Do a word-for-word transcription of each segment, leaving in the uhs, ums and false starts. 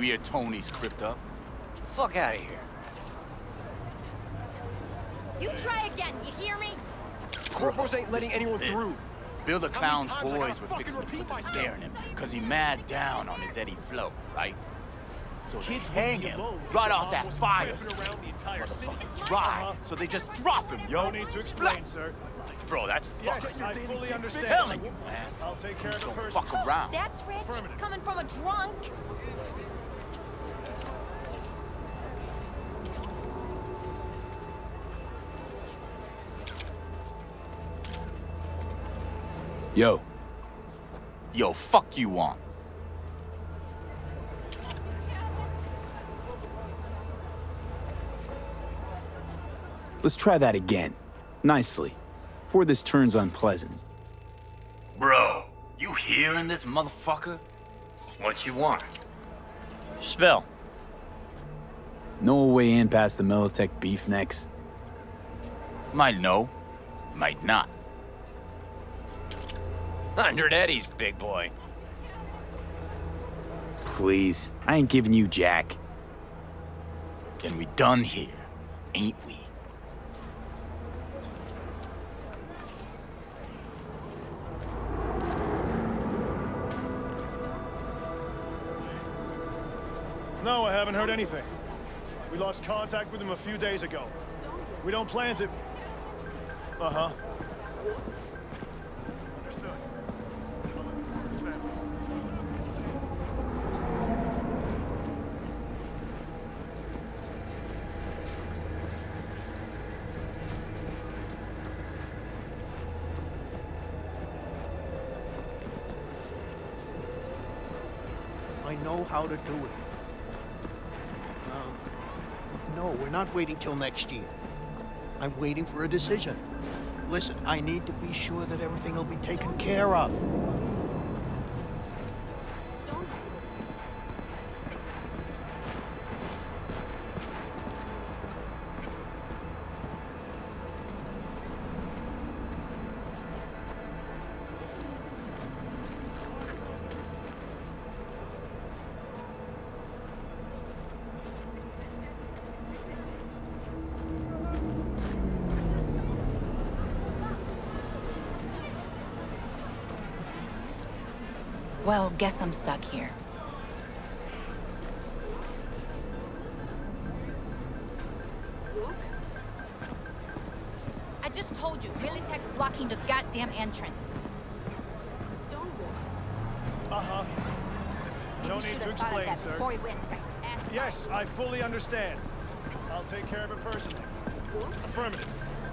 hear Tony's crypt up? Fuck out of here. You try again, you hear me? Corporals ain't letting anyone through. Bill the Clown's boys were fixing to put the scare in him, cause he mad down on his Eddie flow, right? So they hang him right off that fire. Motherfucking dry, so they just drop him, yo. No need to explain, sir. Bro, that's Yes, fucking I fully understand. telling you, man. I'll take care of the Don't person. fuck around. That's rich, coming from a drunk. Yo. Yo, fuck you want. Let's try that again. Nicely. Before this turns unpleasant. Bro, you hearing this motherfucker? What you want? Spill. No way in past the Militech beef necks. Might know, might not. Hundred Eddies, big boy. Please, I ain't giving you jack. Then we done here, ain't we? No, I haven't heard anything. We lost contact with him a few days ago. We don't plan to... Uh-huh. I know how to do it. Um, no, we're not waiting till next year. I'm waiting for a decision. Listen, I need to be sure that everything will be taken care of. Well, guess I'm stuck here. I just told you, Militech's blocking the goddamn entrance. Uh-huh. Maybe No you need should to have thought of explain, that sir. before we went and asked. Yes, I fully understand. I'll take care of it personally. Affirmative.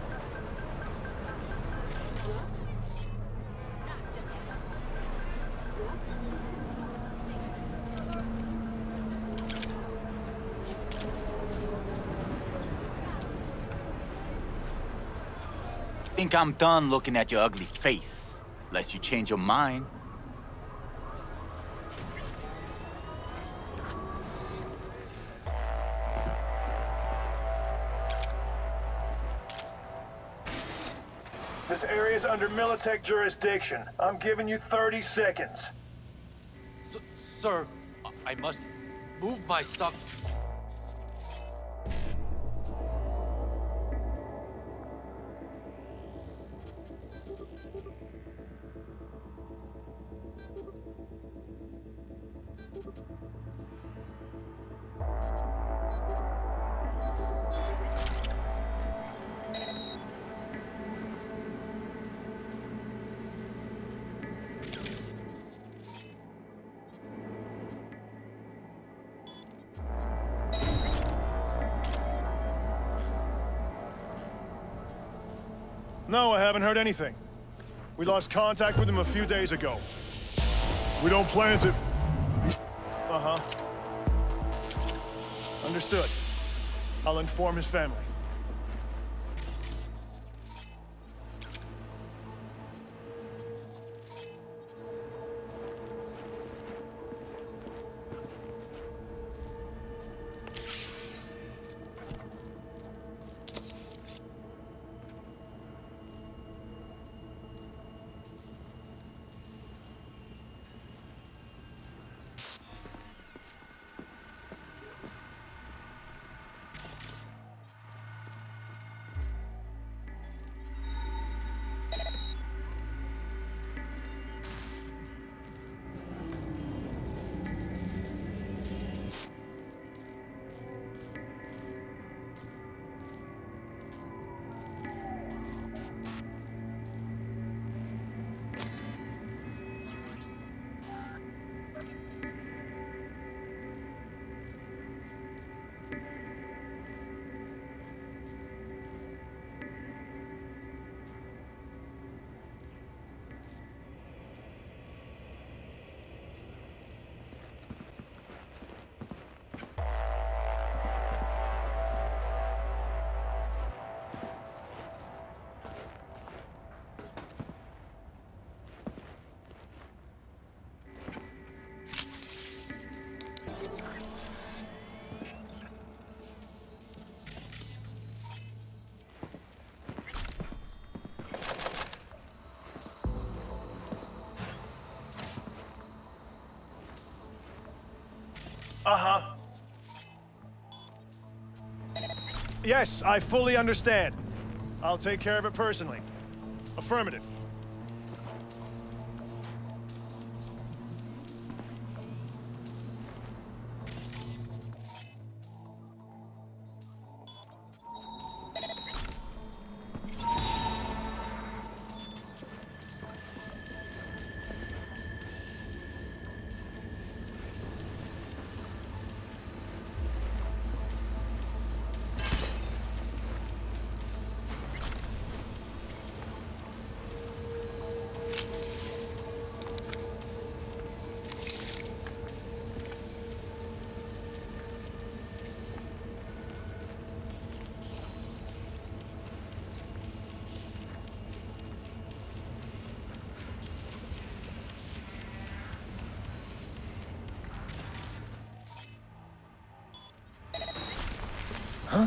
Think I'm done looking at your ugly face, lest you change your mind. This area is under Militech jurisdiction. I'm giving you thirty seconds. S sir, I must move my stuff. No, I haven't heard anything. We lost contact with him a few days ago. We don't plan to... Uh-huh. Understood. I'll inform his family. Uh-huh. Yes, I fully understand. I'll take care of it personally. Affirmative. Huh?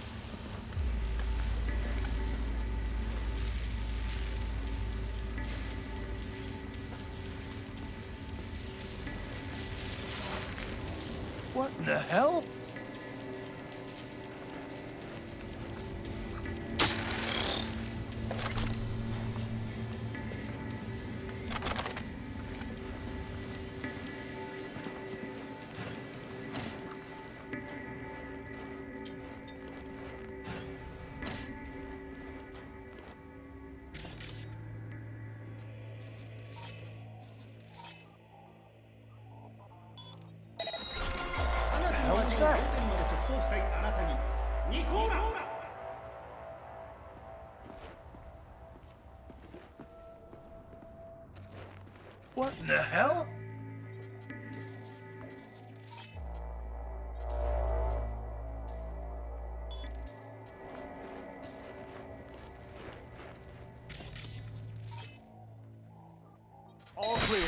What in the hell? What in the hell? All clear.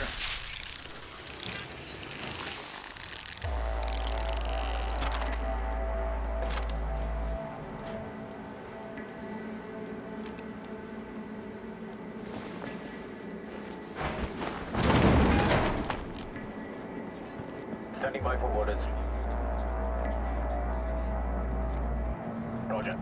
Standing by for orders. Roger.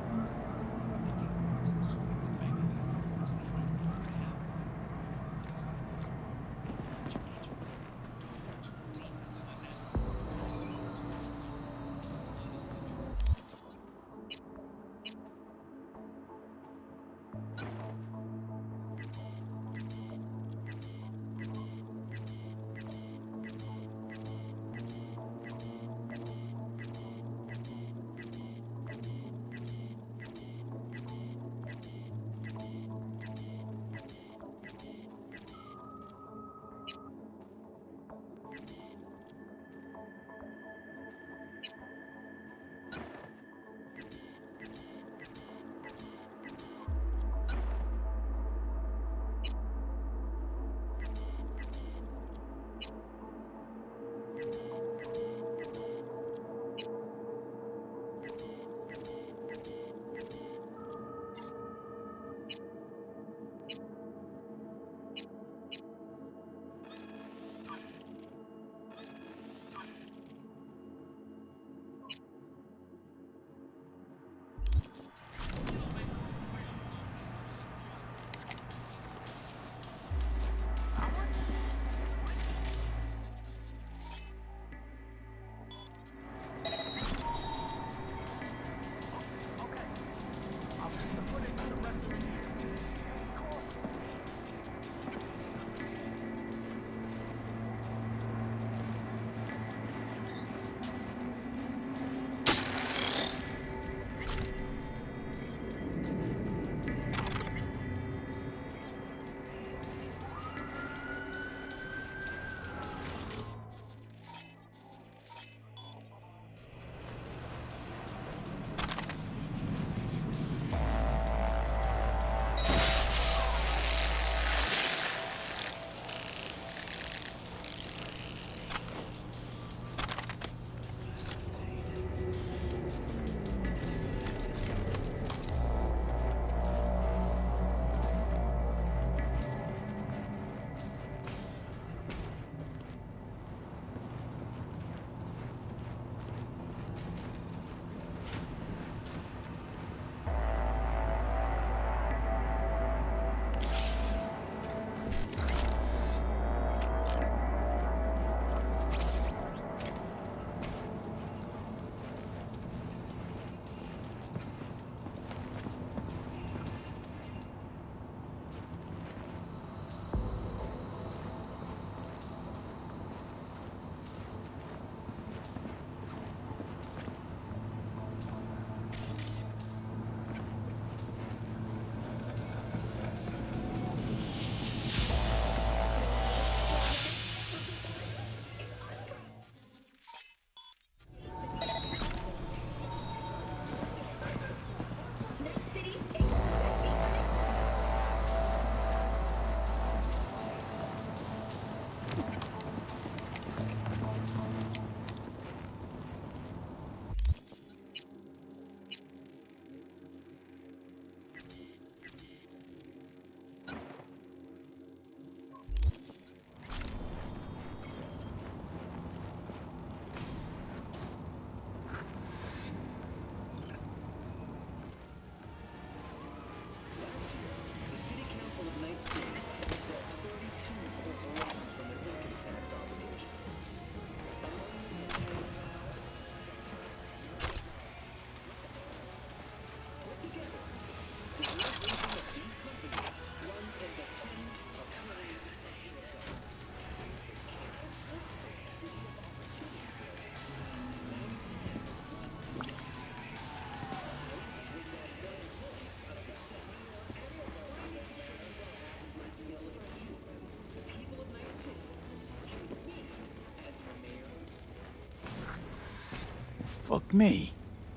me.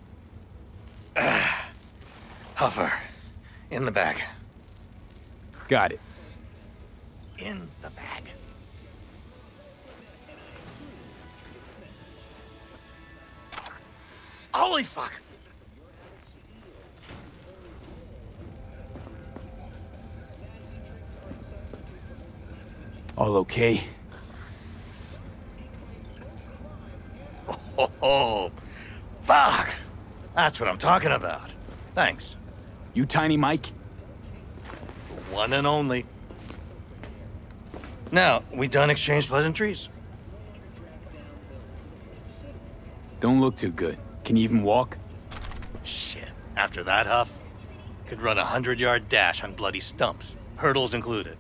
Huffer. In the bag. Got it. In the bag. Holy fuck! All okay? Oh, oh, fuck! That's what I'm talking about. Thanks. You Tiny Mike? One and only. Now, we done exchange pleasantries? Don't look too good. Can you even walk? Shit. After that, Huff, could run a hundred-yard dash on bloody stumps, hurdles included.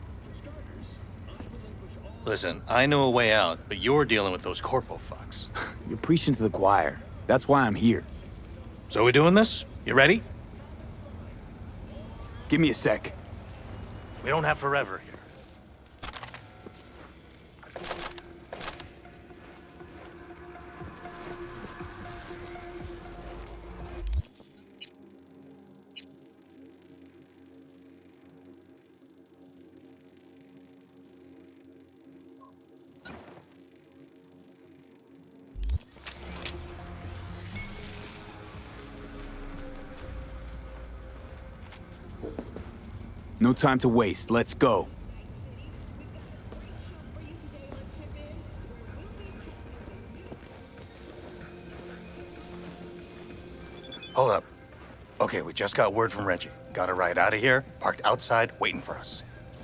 Listen, I know a way out, but you're dealing with those corpo fucks. You're preaching to the choir. That's why I'm here. So we doing this? You ready? Give me a sec. We don't have forever here. No time to waste. Let's go. Hold up. Okay, we just got word from Reggie. Got a ride out of here, parked outside, waiting for us.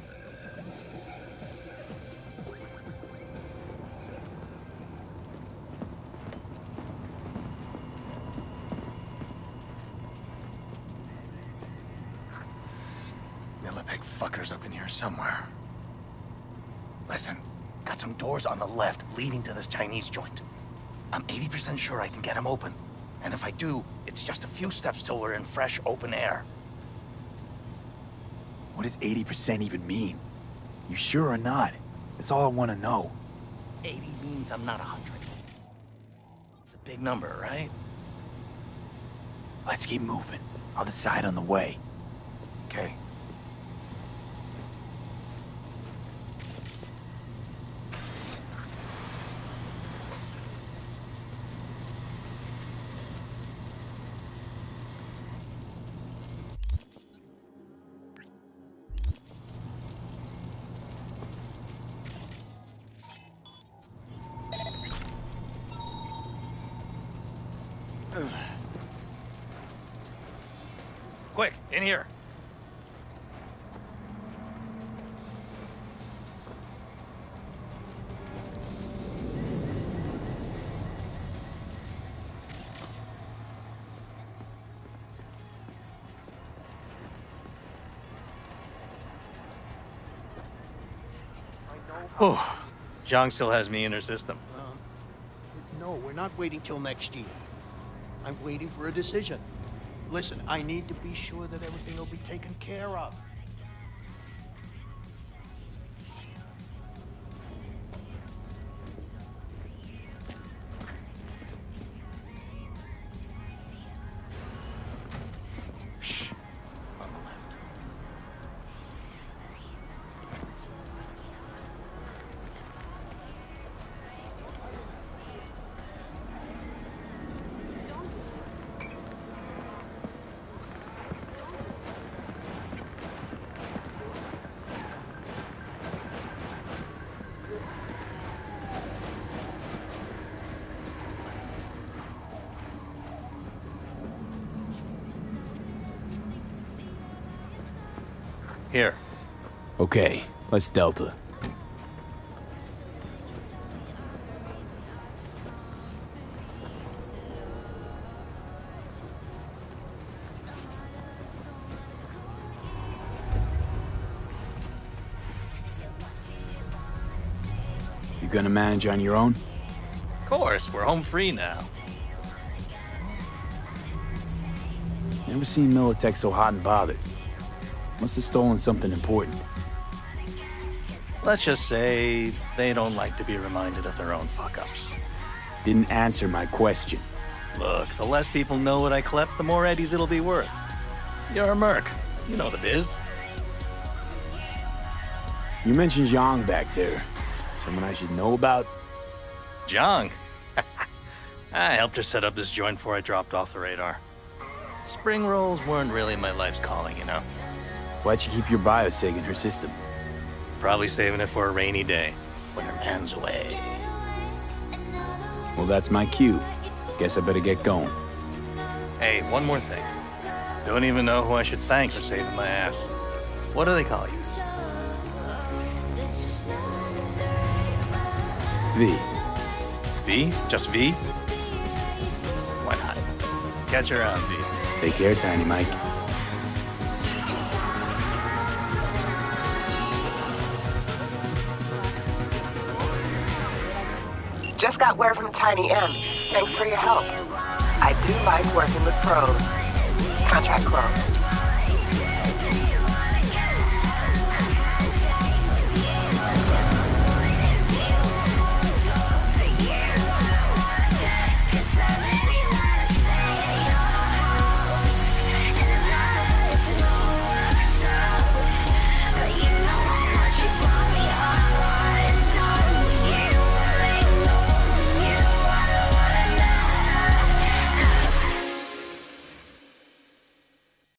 Millipede fuckers up in here somewhere. Listen, got some doors on the left leading to this Chinese joint. I'm eighty percent sure I can get them open. And if I do, it's just a few steps till we're in fresh, open air. What does eighty percent even mean? You sure or not? That's all I want to know. eighty means I'm not one hundred. It's a big number, right? Let's keep moving. I'll decide on the way. Okay. Quick, in here. Oh, Zhang still has me in her system. Um, no, we're not waiting till next year. I'm waiting for a decision. Listen, I need to be sure that everything will be taken care of. Shh. On the left. Here. Okay, let's Delta. You gonna manage on your own? Of course, we're home free now. Never seen Militech so hot and bothered. Must have stolen something important. Let's just say they don't like to be reminded of their own fuck-ups. Didn't answer my question. Look, the less people know what I clept, the more eddies it'll be worth. You're a merc. You know the biz. You mentioned Zhang back there. Someone I should know about? Zhang? I helped her set up this joint before I dropped off the radar. Spring rolls weren't really my life's calling, you know? Why'd you keep your biosig in her system? Probably saving it for a rainy day, when her man's away. Well, that's my cue. Guess I better get going. Hey, one more thing. Don't even know who I should thank for saving my ass. What do they call you? V. V? Just V? Why not? Catch you around, V. Take care, Tiny Mike. Just got word from Tiny M. Thanks for your help. I do like working with pros. Contract closed.